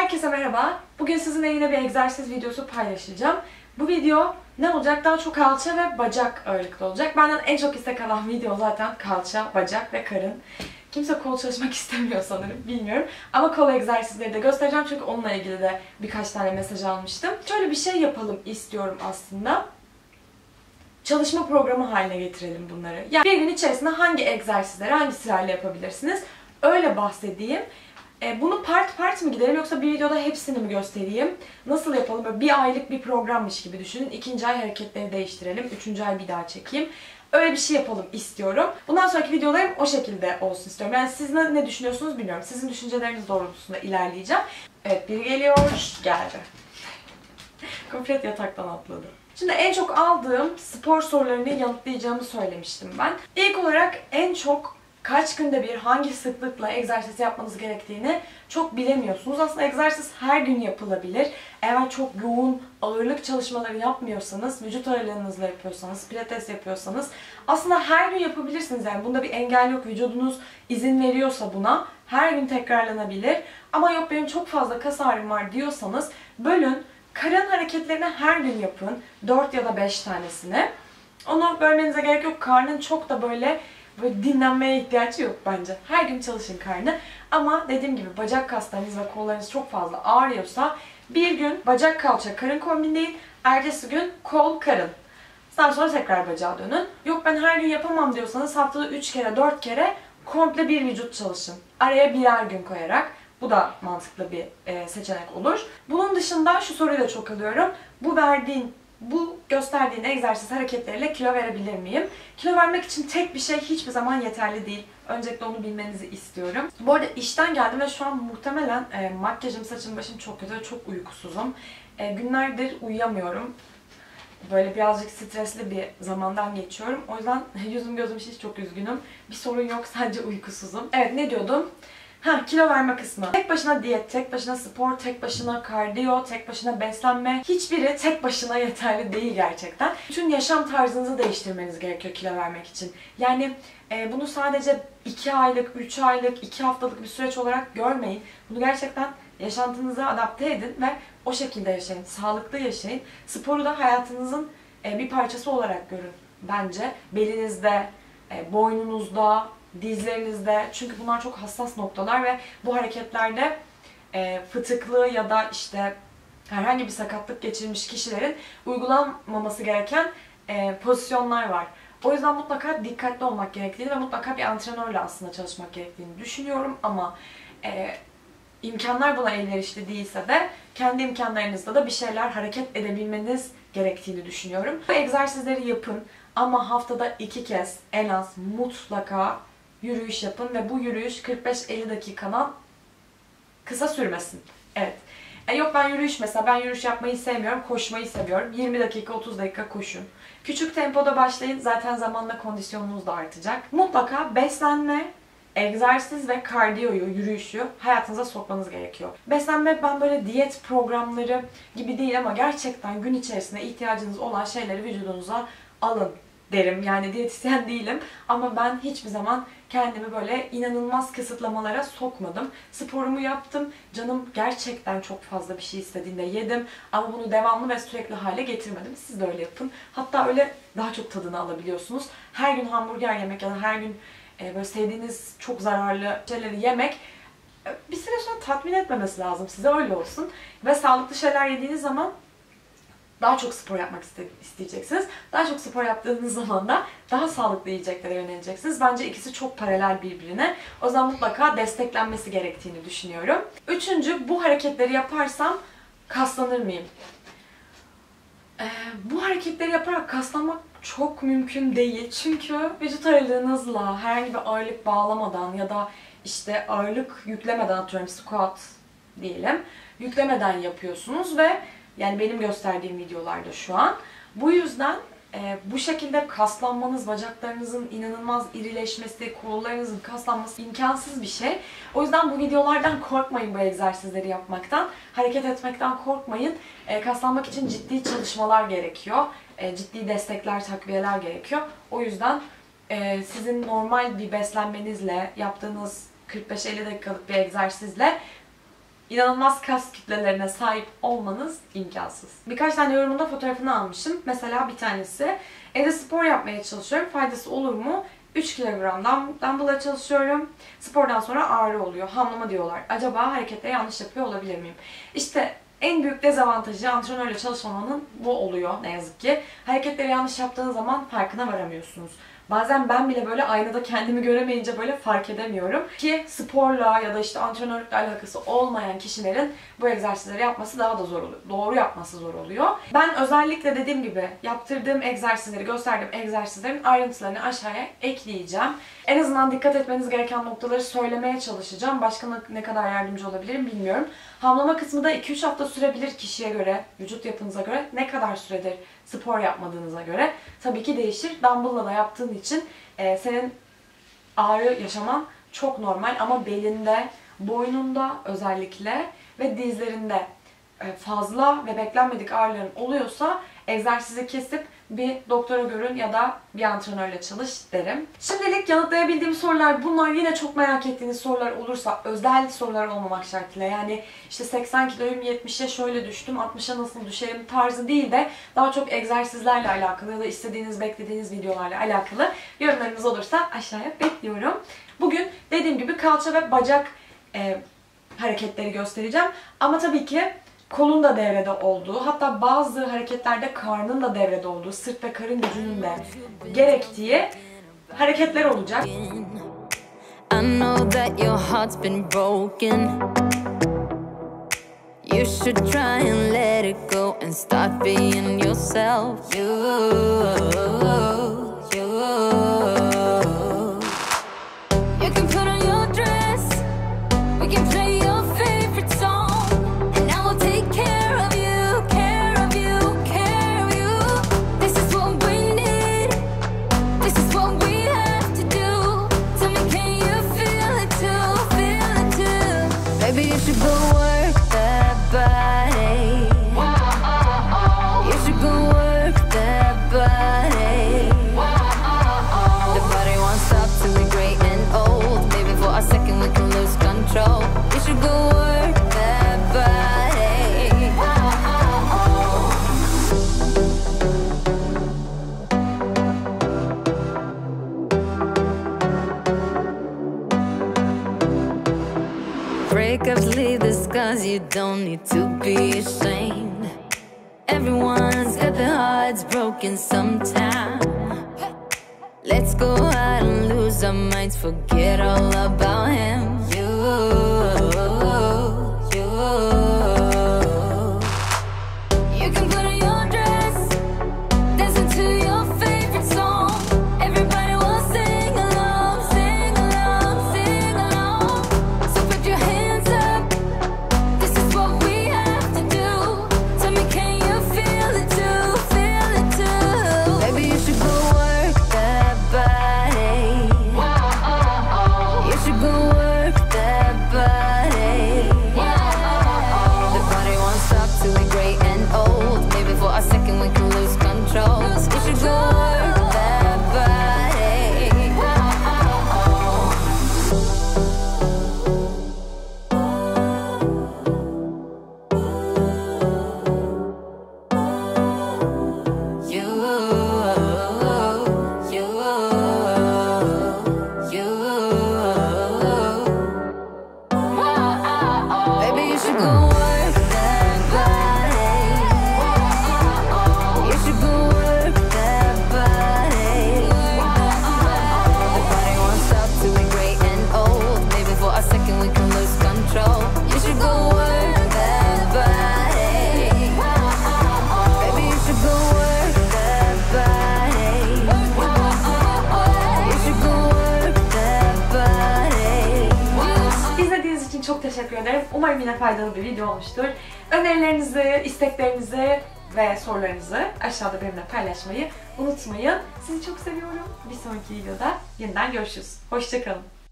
Herkese merhaba. Bugün sizinle yine bir egzersiz videosu paylaşacağım. Bu video ne olacak? Daha çok kalça ve bacak ağırlıklı olacak. Benden en çok istek alan video zaten kalça, bacak ve karın. Kimse kol çalışmak istemiyor sanırım, bilmiyorum. Ama kol egzersizleri de göstereceğim çünkü onunla ilgili de birkaç tane mesaj almıştım. Şöyle bir şey yapalım istiyorum aslında. Çalışma programı haline getirelim bunları. Yani bir gün içerisinde hangi egzersizleri hangi sırayla yapabilirsiniz? Öyle bahsedeyim. Bunu part part mı gidelim yoksa bir videoda hepsini mi göstereyim? Nasıl yapalım? Böyle bir aylık bir programmış gibi düşünün. 2. ay hareketleri değiştirelim. 3. ay bir daha çekeyim. Öyle bir şey yapalım istiyorum. Bundan sonraki videolarım o şekilde olsun istiyorum. Yani siz ne düşünüyorsunuz bilmiyorum. Sizin düşünceleriniz doğrultusunda ilerleyeceğim. Evet, biri geliyor. Geldi. Komplet yataktan atladı. Şimdi en çok aldığım spor sorularını yanıtlayacağımı söylemiştim ben. İlk olarak en çok kaç günde bir hangi sıklıkla egzersiz yapmanız gerektiğini çok bilemiyorsunuz. Aslında egzersiz her gün yapılabilir. Eğer çok yoğun ağırlık çalışmaları yapmıyorsanız, vücut ağırlığınızla yapıyorsanız, pilates yapıyorsanız aslında her gün yapabilirsiniz. Yani bunda bir engel yok. Vücudunuz izin veriyorsa buna her gün tekrarlanabilir. Ama yok benim çok fazla kas ağrım var diyorsanız bölün. Karın hareketlerini her gün yapın. 4 ya da 5 tanesini. Onu bölmenize gerek yok. Karnın çok da böyle dinlenmeye ihtiyacı yok bence. Her gün çalışın karnı. Ama dediğim gibi bacak kaslarınız ve kollarınız çok fazla ağrıyorsa bir gün bacak kalça karın kombinleyin. Ertesi gün kol karın. Daha sonra tekrar bacağa dönün. Yok ben her gün yapamam diyorsanız haftada 3 kere 4 kere komple bir vücut çalışın. Araya birer gün koyarak. Bu da mantıklı bir seçenek olur. Bunun dışında şu soruyu da çok alıyorum. Bu gösterdiğin egzersiz hareketleriyle kilo verebilir miyim? Kilo vermek için tek bir şey hiçbir zaman yeterli değil. Öncelikle onu bilmenizi istiyorum. Bu arada işten geldim ve şu an muhtemelen makyajım, saçım, başım çok kötü ve çok uykusuzum. Günlerdir uyuyamıyorum. Böyle birazcık stresli bir zamandan geçiyorum. O yüzden yüzüm gözüm şiş, çok üzgünüm. Bir sorun yok, sadece uykusuzum. Evet, ne diyordum? Kilo verme kısmı. Tek başına diyet, tek başına spor, tek başına kardiyo, tek başına beslenme. Hiçbiri tek başına yeterli değil gerçekten. Bütün yaşam tarzınızı değiştirmeniz gerekiyor kilo vermek için. Yani bunu sadece 2 aylık, 3 aylık, 2 haftalık bir süreç olarak görmeyin. Bunu gerçekten yaşantınıza adapte edin ve o şekilde yaşayın. Sağlıklı yaşayın. Sporu da hayatınızın bir parçası olarak görün bence. Belinizde, boynunuzda, dizlerinizde, çünkü bunlar çok hassas noktalar ve bu hareketlerde fıtıklı ya da işte herhangi bir sakatlık geçirmiş kişilerin uygulanmaması gereken pozisyonlar var. O yüzden mutlaka dikkatli olmak gerektiğini ve mutlaka bir antrenörle aslında çalışmak gerektiğini düşünüyorum ama imkanlar buna elverişli değilse de kendi imkanlarınızda da bir şeyler hareket edebilmeniz gerektiğini düşünüyorum. Bu egzersizleri yapın ama haftada 2 kez en az mutlaka yürüyüş yapın ve bu yürüyüş 45-50 dakikadan kısa sürmesin. Evet. Yok ben yürüyüş yapmayı sevmiyorum, koşmayı seviyorum. 20 dakika, 30 dakika koşun. Küçük tempoda başlayın, zaten zamanla kondisyonunuz da artacak. Mutlaka beslenme, egzersiz ve kardiyoyu, yürüyüşü hayatınıza sokmanız gerekiyor. Beslenme ben böyle diyet programları gibi değil ama gerçekten gün içerisinde ihtiyacınız olan şeyleri vücudunuza alın derim. Yani diyetisyen değilim ama ben hiçbir zaman kendimi böyle inanılmaz kısıtlamalara sokmadım. Sporumu yaptım. Canım gerçekten çok fazla bir şey istediğinde yedim. Ama bunu devamlı ve sürekli hale getirmedim. Siz de öyle yapın. Hatta öyle daha çok tadını alabiliyorsunuz. Her gün hamburger yemek ya da her gün böyle sevdiğiniz çok zararlı şeyleri yemek bir süre sonra tatmin etmemesi lazım. Size öyle olsun. Ve sağlıklı şeyler yediğiniz zaman daha çok spor yapmak isteyeceksiniz. Daha çok spor yaptığınız zaman da daha sağlıklı yiyeceklere yöneleceksiniz. Bence ikisi çok paralel birbirine. O zaman mutlaka desteklenmesi gerektiğini düşünüyorum. Üçüncü, bu hareketleri yaparsam kaslanır mıyım? Bu hareketleri yaparak kaslanmak çok mümkün değil. Çünkü vücut ağırlığınızla herhangi bir ağırlık bağlamadan ya da işte ağırlık yüklemeden, atıyorum squat diyelim, yüklemeden yapıyorsunuz ve yani benim gösterdiğim videolarda şu an. Bu yüzden bu şekilde kaslanmanız, bacaklarınızın inanılmaz irileşmesi, kollarınızın kaslanması imkansız bir şey. O yüzden bu videolardan korkmayın, bu egzersizleri yapmaktan. Hareket etmekten korkmayın. Kaslanmak için ciddi çalışmalar gerekiyor. Ciddi destekler, takviyeler gerekiyor. O yüzden sizin normal bir beslenmenizle, yaptığınız 45-50 dakikalık bir egzersizle inanılmaz kas kütlelerine sahip olmanız imkansız. Birkaç tane yorumunda fotoğrafını almışım. Mesela bir tanesi, evde spor yapmaya çalışıyorum, faydası olur mu? 3 kilogramdan dumbbell'a çalışıyorum. Spordan sonra ağrı oluyor. Hamlama diyorlar. Acaba hareketleri yanlış yapıyor olabilir miyim? İşte en büyük dezavantajı antrenörle çalışmamanın bu oluyor ne yazık ki. Hareketleri yanlış yaptığınız zaman farkına varamıyorsunuz. Bazen ben bile böyle aynada kendimi göremeyince böyle fark edemiyorum. Ki sporla ya da işte antrenörlükle alakası olmayan kişilerin bu egzersizleri yapması daha da zor oluyor. Doğru yapması zor oluyor. Ben özellikle dediğim gibi yaptırdığım egzersizleri, gösterdiğim egzersizlerin ayrıntılarını aşağıya ekleyeceğim. En azından dikkat etmeniz gereken noktaları söylemeye çalışacağım. Başka ne kadar yardımcı olabilirim bilmiyorum. Hamlama kısmı da 2-3 hafta sürebilir kişiye göre, vücut yapınıza göre, ne kadar süredir spor yapmadığınıza göre. Tabii ki değişir. Dumbbell'la da yaptığın için senin ağrı yaşaman çok normal ama belinde, boynunda özellikle ve dizlerinde fazla ve beklenmedik ağrıların oluyorsa egzersizi kesip bir doktora görün ya da bir antrenörle çalış derim. Şimdilik yanıtlayabildiğim sorular bunlar. Yine çok merak ettiğiniz sorular olursa, özel sorular olmamak şartıyla, yani işte 80 kiloyum 70'e şöyle düştüm, 60'a nasıl düşerim tarzı değil de daha çok egzersizlerle alakalı ya da istediğiniz, beklediğiniz videolarla alakalı yorumlarınız olursa aşağıya bekliyorum. Bugün dediğim gibi kalça ve bacak hareketleri göstereceğim. Ama tabii ki kolun da devrede olduğu, hatta bazı hareketlerde karnın da devrede olduğu, sırt ve karın gücünün de gerektiği hareketler olacak. I know that your heart's been broken. You should try and let it go and start being yourself. You can put on your dress. We can play your favorite song. And I will take care of you, care of you, care of you. This is what we need. This is what we have to do. Tell me, can you feel it too? Feel it too. Maybe you should go work that body. You should go work that body. The body won't stop till we're great and old. Maybe for a second we can lose control. You should go work that body. Breakups leave the scars, you don't need to be ashamed. Everyone's got their hearts broken sometime. Let's go out and lose our minds, forget all about him. You can put on your dress, dancing to your favorite song. Everybody will sing along, sing along, sing along. So put your hands up, this is what we have to do. Tell me, can you feel it too, feel it too? Maybe you should go work that body. You should go work that body. The body won't stop till we're great and old. Maybe for a second we can lose control. You should go work that body. Baby, you should go work that body. You should go work that body. The body won't stop till we're great and old. Maybe for a second we can lose control. You should go work that body. Baby, you should go work that body. You should go work that body. İzlediğiniz için çok teşekkür ederim. Umarım yine faydalı bir video olmuştur. Önerilerinizi, isteklerinizi ve sorularınızı aşağıda benimle paylaşmayı unutmayın. Sizi çok seviyorum. Bir sonraki videoda yeniden görüşürüz. Hoşça kalın.